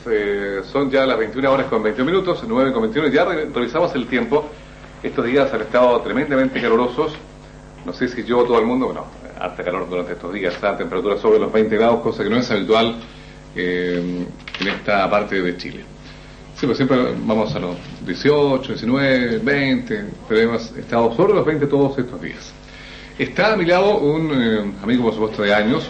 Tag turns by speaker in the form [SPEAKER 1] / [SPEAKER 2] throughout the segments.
[SPEAKER 1] son ya las 21 horas con 21 minutos, 9 con 21, ya revisamos el tiempo. Estos días han estado tremendamente calurosos, no sé si yo o todo el mundo, bueno, harta calor durante estos días, está a temperatura sobre los 20 grados, cosa que no es habitual en esta parte de Chile. Sí, pues siempre vamos a los 18, 19, 20, pero hemos estado sobre los 20 todos estos días. Está a mi lado un amigo, por supuesto, de años,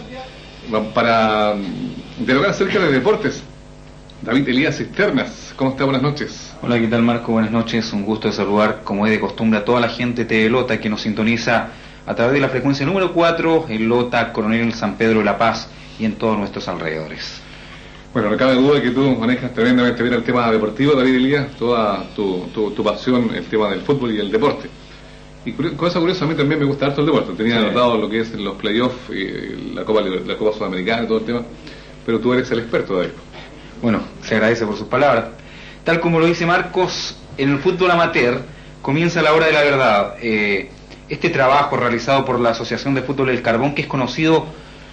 [SPEAKER 1] para dialogar acerca de deportes. David Elías Cisternas, ¿cómo está? Buenas noches.
[SPEAKER 2] Hola, ¿qué tal, Marco? Buenas noches, un gusto de saludar, como es de costumbre, a toda la gente de Lota que nos sintoniza a través de la frecuencia número 4 en Lota, Coronel San Pedro de La Paz y en todos nuestros alrededores.
[SPEAKER 1] Bueno, no cabe duda que tú manejas tremendamente bien el tema deportivo, David Elías, toda tu pasión, el tema del fútbol y el deporte. Y cosa curiosa, a mí también me gusta harto el deporte. Tenía anotado lo que es los playoffs, la Copa Sudamericana y todo el tema, pero tú eres el experto, David.
[SPEAKER 2] Bueno, se agradece por sus palabras. Tal como lo dice Marcos, en el fútbol amateur comienza la hora de la verdad. Este trabajo realizado por la Asociación de Fútbol El Carbón, que es conocido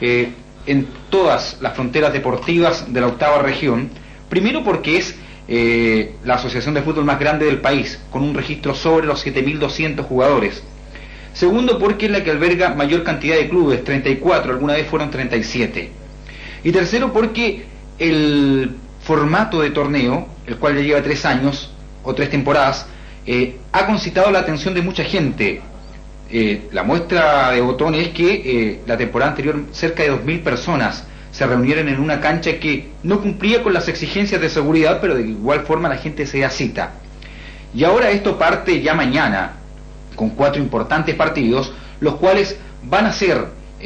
[SPEAKER 2] en todas las fronteras deportivas de la 8ª región, primero porque es la asociación de fútbol más grande del país, con un registro sobre los 7.200 jugadores. Segundo porque es la que alberga mayor cantidad de clubes, 34, alguna vez fueron 37. Y tercero porque el formato de torneo, el cual ya lleva 3 años o 3 temporadas, ha concitado la atención de mucha gente. La muestra de botón es que la temporada anterior cerca de 2.000 personas se reunieron en una cancha que no cumplía con las exigencias de seguridad, pero de igual forma la gente se da cita. Y ahora esto parte ya mañana, con 4 importantes partidos, los cuales van a ser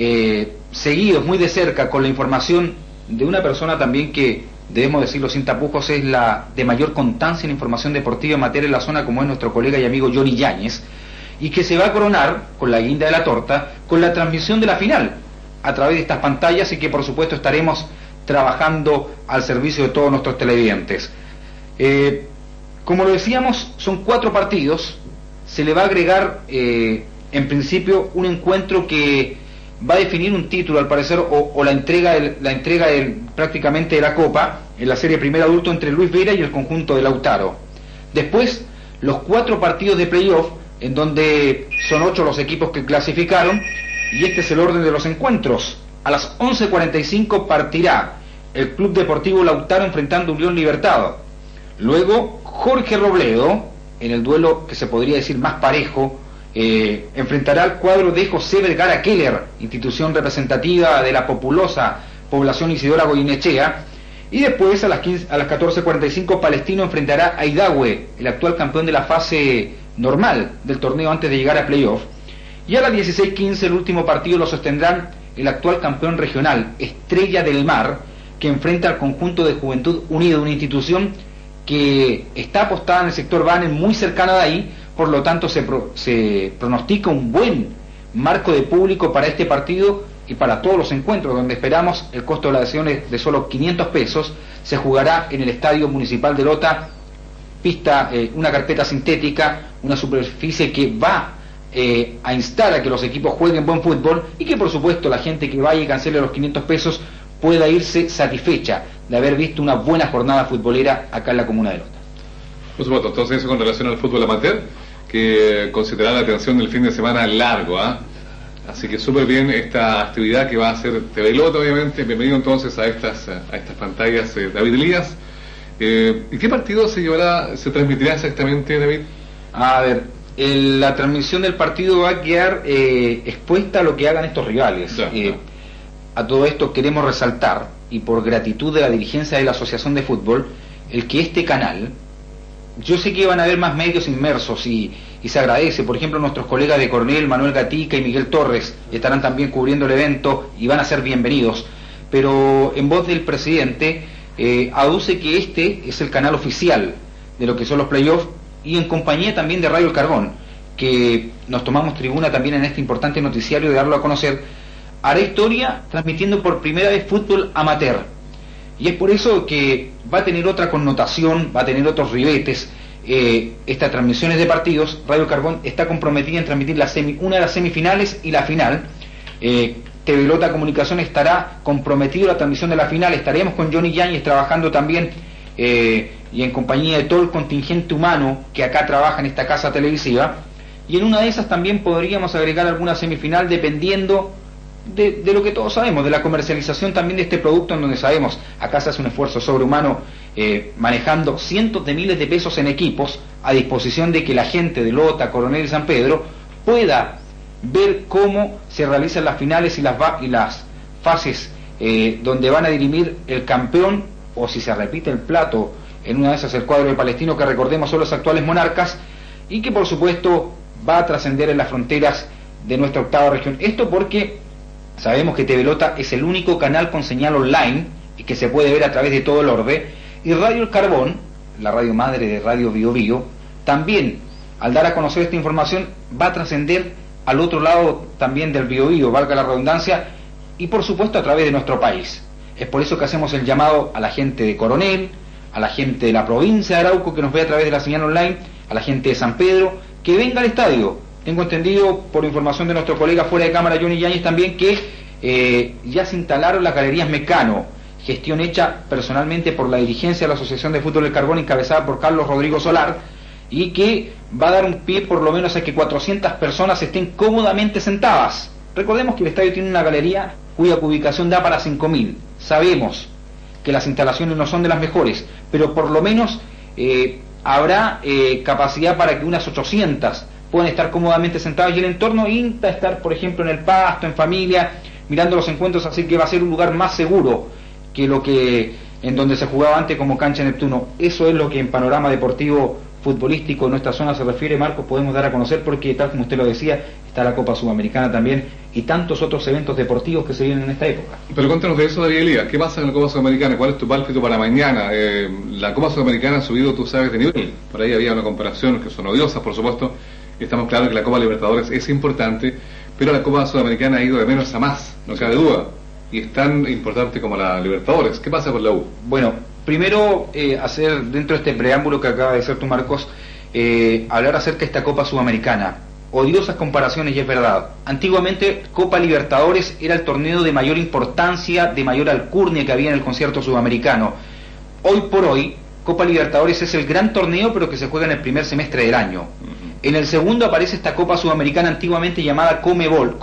[SPEAKER 2] seguidos muy de cerca con la información de una persona también que, debemos decirlo sin tapujos, es la de mayor constancia en información deportiva en materia en la zona, como es nuestro colega y amigo Johnny Yáñez, y que se va a coronar con la guinda de la torta con la transmisión de la final a través de estas pantallas, y que por supuesto estaremos trabajando al servicio de todos nuestros televidentes. Como lo decíamos, son 4 partidos. Se le va a agregar en principio un encuentro que va a definir un título, al parecer, o la entrega prácticamente de la Copa en la serie primer adulto entre Luis Vera y el conjunto de Lautaro. Después, los 4 partidos de playoff, en donde son 8 los equipos que clasificaron, y este es el orden de los encuentros. A las 11:45 partirá el Club Deportivo Lautaro enfrentando a Unión Libertad. Luego, Jorge Robledo, en el duelo que se podría decir más parejo, enfrentará al cuadro de José Vergara Keller, institución representativa de la populosa población Isidora Goyenechea. Y después a las 14:45 Palestino enfrentará a Idahue, el actual campeón de la fase normal del torneo antes de llegar a playoff. Y a las 16:15 el último partido lo sostendrán el actual campeón regional, Estrella del Mar, que enfrenta al conjunto de Juventud Unida, una institución que está apostada en el sector Banen, muy cercana de ahí. Por lo tanto se pronostica un buen marco de público para este partido y para todos los encuentros, donde esperamos el costo de la adhesión es de solo 500 pesos. Se jugará en el Estadio Municipal de Lota, pista, una carpeta sintética, una superficie que va a instar a que los equipos jueguen buen fútbol, y que por supuesto la gente que vaya y cancele los 500 pesos pueda irse satisfecha de haber visto una buena jornada futbolera acá en la comuna de Lota.
[SPEAKER 1] Por supuesto, entonces eso con relación al fútbol amateur, que considerará la atención del fin de semana largo, así que súper bien esta actividad que va a hacer TV Lota, obviamente. Bienvenido entonces a estas pantallas, David Elías. ¿Y qué partido se transmitirá exactamente, David?
[SPEAKER 2] A ver, la transmisión del partido va a quedar expuesta a lo que hagan estos rivales. A todo esto queremos resaltar, y por gratitud de la dirigencia de la Asociación de Fútbol, el que este canal, yo sé que van a haber más medios inmersos y se agradece. Por ejemplo, nuestros colegas de Coronel, Manuel Gatica y Miguel Torres, estarán también cubriendo el evento y van a ser bienvenidos. Pero en voz del presidente, aduce que este es el canal oficial de lo que son los playoffs, y en compañía también de Radio El Carbón, que nos tomamos tribuna también en este importante noticiario de darlo a conocer, hará historia transmitiendo por primera vez fútbol amateur. Y es por eso que va a tener otra connotación, va a tener otros ribetes. Estas transmisiones de partidos, Radio Carbón está comprometida en transmitir una de las semifinales y la final, TV Lota Comunicación estará comprometido a la transmisión de la final. Estaremos con Johnny Yáñez trabajando también y en compañía de todo el contingente humano que acá trabaja en esta casa televisiva. Y en una de esas también podríamos agregar alguna semifinal dependiendo de lo que todos sabemos, de la comercialización también de este producto, en donde sabemos, acá se hace un esfuerzo sobrehumano manejando cientos de miles de pesos en equipos a disposición de que la gente de Lota, Coronel y San Pedro pueda ver cómo se realizan las finales y las fases donde van a dirimir el campeón, o si se repite el plato, en una de esas el cuadro de Palestino, que recordemos son los actuales monarcas, y que por supuesto va a trascender en las fronteras de nuestra octava región. Esto porque sabemos que TV Lota es el único canal con señal online y que se puede ver a través de todo el orbe, y Radio El Carbón, la radio madre de Radio Bio Bio, también al dar a conocer esta información va a trascender al otro lado también del Bio Bio, valga la redundancia, y por supuesto a través de nuestro país. Es por eso que hacemos el llamado a la gente de Coronel, a la gente de la provincia de Arauco que nos ve a través de la señal online, a la gente de San Pedro, que venga al estadio. Tengo entendido, por información de nuestro colega fuera de cámara, Johnny Yáñez, también que ya se instalaron las galerías Mecano, gestión hecha personalmente por la dirigencia de la Asociación de Fútbol del Carbón, encabezada por Carlos Rodrigo Solar, y que va a dar un pie por lo menos a que 400 personas estén cómodamente sentadas. Recordemos que el estadio tiene una galería cuya ubicación da para 5.000. Sabemos que las instalaciones no son de las mejores, pero por lo menos habrá capacidad para que unas 800 puedan estar cómodamente sentados, y el entorno insta estar, por ejemplo, en el pasto, en familia, mirando los encuentros, así que va a ser un lugar más seguro que lo que en donde se jugaba antes como cancha Neptuno. Eso es lo que en panorama deportivo futbolístico en nuestra zona se refiere, Marcos, podemos dar a conocer, porque tal como usted lo decía, está la Copa Sudamericana también y tantos otros eventos deportivos que se vienen en esta época.
[SPEAKER 1] Pero cuéntanos de eso, David Elías, ¿qué pasa en la Copa Sudamericana? ¿Cuál es tu pálpito para mañana? La Copa Sudamericana ha subido, tú sabes, de nivel. Por ahí había una comparación que son odiosas, por supuesto. Estamos claros que la Copa Libertadores es importante, pero la Copa Sudamericana ha ido de menos a más, no cabe duda. Y es tan importante como la Libertadores. ¿Qué pasa con la U?
[SPEAKER 2] Bueno, primero hacer dentro de este preámbulo que acaba de hacer tú, Marcos, hablar acerca de esta Copa Sudamericana. Odiosas comparaciones, y es verdad. Antiguamente Copa Libertadores era el torneo de mayor importancia, de mayor alcurnia que había en el concierto sudamericano. Hoy por hoy, Copa Libertadores es el gran torneo, pero que se juega en el primer semestre del año. En el segundo aparece esta Copa Sudamericana, antiguamente llamada Conmebol,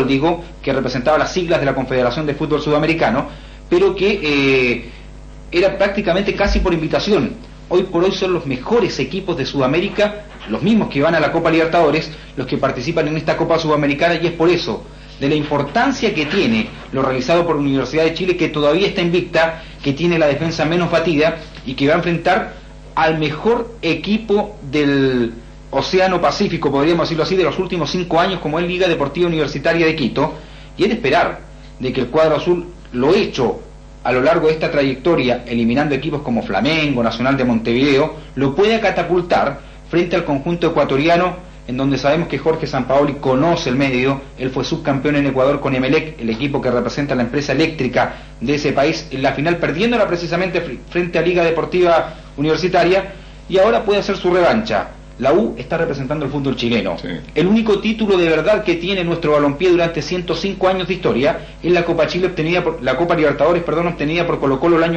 [SPEAKER 2] que representaba las siglas de la Confederación de Fútbol Sudamericano, pero que era prácticamente casi por invitación. Hoy por hoy son los mejores equipos de Sudamérica, los mismos que van a la Copa Libertadores, los que participan en esta Copa Sudamericana, y es por eso, de la importancia que tiene lo realizado por la Universidad de Chile, que todavía está invicta, que tiene la defensa menos batida y que va a enfrentar al mejor equipo del Océano Pacífico, podríamos decirlo así, de los últimos 5 años, como es Liga Deportiva Universitaria de Quito, y es de esperar de que el cuadro azul, lo hecho a lo largo de esta trayectoria, eliminando equipos como Flamengo, Nacional de Montevideo, lo pueda catapultar frente al conjunto ecuatoriano, en donde sabemos que Jorge Sampaoli conoce el medio. Él fue subcampeón en Ecuador con Emelec, el equipo que representa a la empresa eléctrica de ese país, en la final perdiéndola precisamente frente a Liga Deportiva Universitaria, y ahora puede hacer su revancha. La U está representando el fútbol chileno. Sí. El único título de verdad que tiene nuestro balompié durante 105 años de historia es la Copa Chile la Copa Libertadores, obtenida por Colo-Colo el año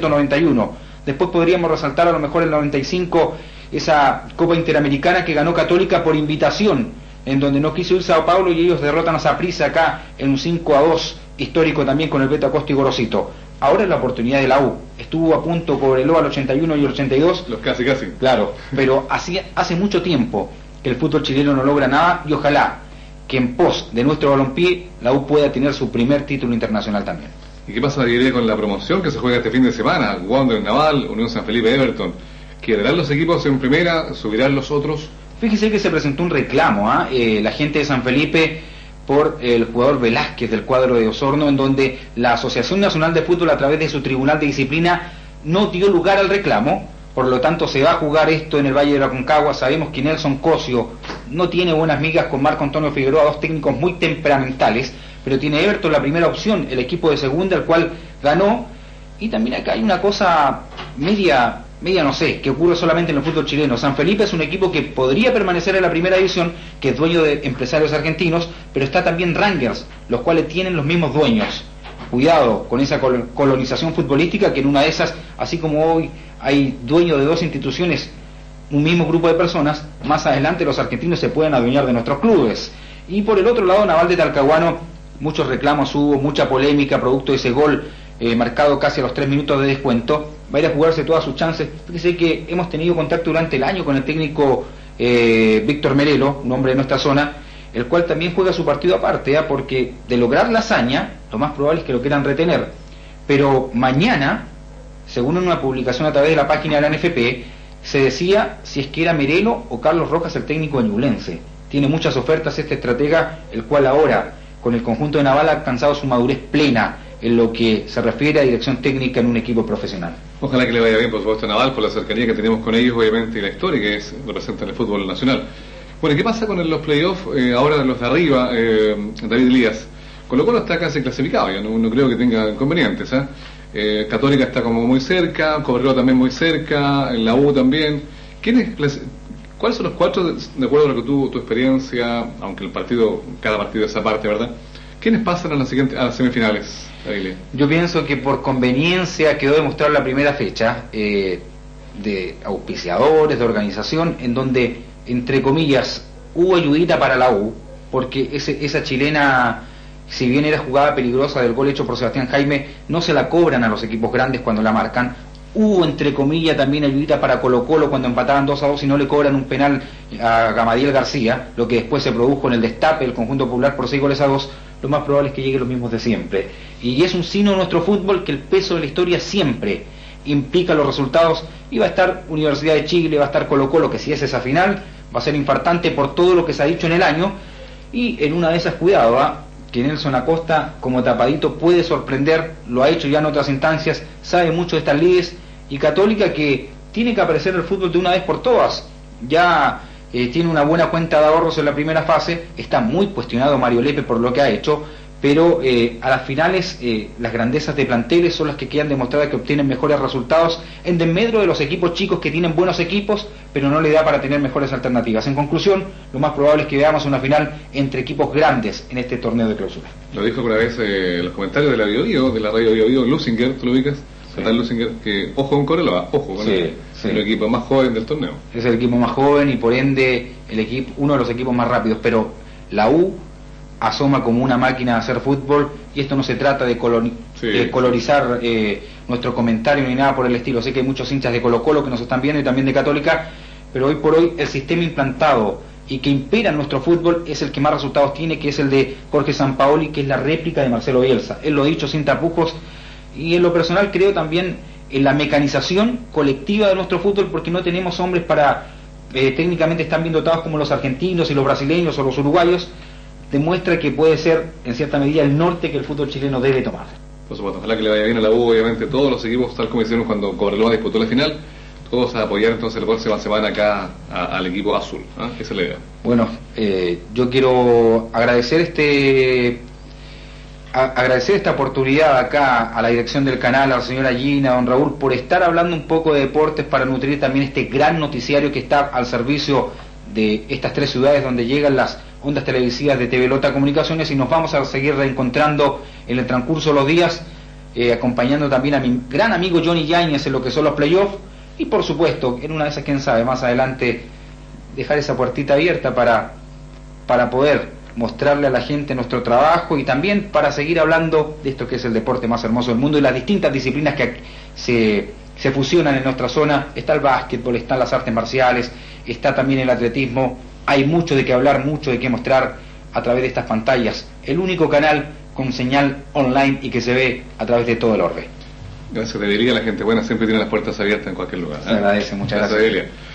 [SPEAKER 2] 1991. Después podríamos resaltar a lo mejor el 95 esa Copa Interamericana que ganó Católica por invitación, en donde no quiso ir Sao Paulo y ellos derrotan a Saprissa acá en un 5-2 histórico también con el Beto Acosta y Gorosito. Ahora es la oportunidad de la U. Estuvo a punto Cobreloa al 81 y el 82.
[SPEAKER 1] Los casi.
[SPEAKER 2] Claro, pero hace mucho tiempo que el fútbol chileno no logra nada, y ojalá que en pos de nuestro balompié la U pueda tener su primer título internacional también.
[SPEAKER 1] ¿Y qué pasa, David, con la promoción que se juega este fin de semana? Wander Naval, Unión San Felipe, Everton. ¿Quedarán los equipos en primera? ¿Subirán los otros?
[SPEAKER 2] Fíjese que se presentó un reclamo, la gente de San Felipe, por el jugador Velázquez del cuadro de Osorno, en donde la Asociación Nacional de Fútbol, a través de su Tribunal de Disciplina, no dio lugar al reclamo. Por lo tanto, se va a jugar esto en el Valle de la Aconcagua. Sabemos que Nelson Cosio no tiene buenas migas con Marco Antonio Figueroa, dos técnicos muy temperamentales, pero tiene Everton la primera opción, el equipo de segunda, el cual ganó. Y también acá hay una cosa media media no sé, que ocurre solamente en el fútbol chileno. San Felipe es un equipo que podría permanecer en la primera división, que es dueño de empresarios argentinos, pero está también Rangers, los cuales tienen los mismos dueños. Cuidado con esa colonización futbolística, que en una de esas, así como hoy hay dueños de dos instituciones, un mismo grupo de personas, más adelante los argentinos se pueden adueñar de nuestros clubes. Y por el otro lado, Naval de Talcahuano, muchos reclamos hubo, mucha polémica producto de ese gol marcado casi a los 3 minutos de descuento. Va a ir a jugarse todas sus chances. Fíjese que hemos tenido contacto durante el año con el técnico Víctor Merelo, un hombre de nuestra zona, el cual también juega su partido aparte, porque de lograr la hazaña, lo más probable es que lo quieran retener. Pero mañana, según una publicación a través de la página de la NFP, se decía si es que era Merelo o Carlos Rojas el técnico de Ñublense. Tiene muchas ofertas este estratega, el cual ahora, con el conjunto de Naval, ha alcanzado su madurez plena en lo que se refiere a dirección técnica en un equipo profesional.
[SPEAKER 1] Ojalá que le vaya bien, por supuesto, a Naval, por la cercanía que tenemos con ellos, obviamente, y la historia que representa en el fútbol nacional. Bueno, ¿qué pasa con los playoffs ahora de los de arriba, David Elías? Colo-Colo está casi clasificado, yo no creo que tenga inconvenientes. Católica está como muy cerca, Cobreloa también muy cerca, en la U también. ¿Cuáles son los 4, de acuerdo a lo que tu experiencia, aunque cada partido es aparte, ¿verdad? ¿Quiénes pasan a las semifinales, David?
[SPEAKER 2] Yo pienso que por conveniencia quedó demostrado la primera fecha de auspiciadores, de organización, en donde, entre comillas, hubo ayudita para la U, porque esa chilena, si bien era jugada peligrosa del gol hecho por Sebastián Jaime, no se la cobran a los equipos grandes cuando la marcan. Hubo, entre comillas, también ayudita para Colo-Colo cuando empataban 2-2 y no le cobran un penal a Gamadiel García, lo que después se produjo en el destape del conjunto popular por 6-2. Lo más probable es que lleguen los mismos de siempre. Y es un signo de nuestro fútbol que el peso de la historia siempre implica los resultados, y va a estar Universidad de Chile, va a estar Colo-Colo, que si es esa final, va a ser infartante por todo lo que se ha dicho en el año, y en una de esas, cuidado, que Nelson Acosta, como tapadito, puede sorprender, lo ha hecho ya en otras instancias, sabe mucho de estas lides, y Católica, que tiene que aparecer el fútbol de una vez por todas, ya tiene una buena cuenta de ahorros en la primera fase, está muy cuestionado Mario Lepe por lo que ha hecho, pero a las finales las grandezas de planteles son las que quedan demostradas que obtienen mejores resultados en desmedro de los equipos chicos que tienen buenos equipos, pero no le da para tener mejores alternativas. En conclusión, lo más probable es que veamos una final entre equipos grandes en este torneo de clausura.
[SPEAKER 1] Lo dijo una vez en los comentarios de la Bio, de la radio Bio, Lusinger, ¿tú lo ubicas? Lusinger, que ojo con Cobreloa, ojo con el equipo más joven del torneo.
[SPEAKER 2] Es el equipo más joven y por ende uno de los equipos más rápidos, pero la U asoma como una máquina de hacer fútbol, y esto no se trata de colorizar nuestro comentario ni nada por el estilo. Sé que hay muchos hinchas de Colo-Colo que nos están viendo y también de Católica, pero hoy por hoy el sistema implantado y que impera en nuestro fútbol es el que más resultados tiene, que es el de Jorge Sampaoli, que es la réplica de Marcelo Bielsa. Él lo ha dicho sin tapujos, y en lo personal creo también en la mecanización colectiva de nuestro fútbol, porque no tenemos hombres técnicamente están bien dotados como los argentinos y los brasileños o los uruguayos. Demuestra que puede ser en cierta medida el norte que el fútbol chileno debe tomar.
[SPEAKER 1] Por supuesto, ojalá que le vaya bien a la U, obviamente todos los equipos, tal como hicieron cuando Cobreloa disputó la final, todos a apoyar entonces la próxima semana acá al equipo azul, esa es la idea.
[SPEAKER 2] Bueno, yo quiero agradecer esta oportunidad acá a la dirección del canal, a la señora Gina, a don Raúl, por estar hablando un poco de deportes para nutrir también este gran noticiario que está al servicio de estas 3 ciudades donde llegan las ondas televisivas de TV Lota Comunicaciones, y nos vamos a seguir reencontrando en el transcurso de los días, acompañando también a mi gran amigo Johnny Yáñez en lo que son los playoffs, y por supuesto, en una de esas, quién sabe, más adelante dejar esa puertita abierta para poder mostrarle a la gente nuestro trabajo, y también para seguir hablando de esto que es el deporte más hermoso del mundo y las distintas disciplinas que se fusionan en nuestra zona. Está el básquetbol, están las artes marciales, está también el atletismo. Hay mucho de qué hablar, mucho de qué mostrar a través de estas pantallas. El único canal con señal online y que se ve a través de todo el orbe.
[SPEAKER 1] Gracias, Debería. La gente buena siempre tiene las puertas abiertas en cualquier lugar.
[SPEAKER 2] Se agradece, muchas gracias.